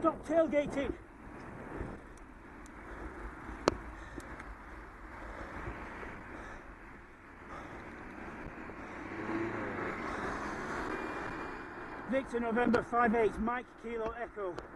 Stop tailgating. Victor November 58, Mike Kilo Echo.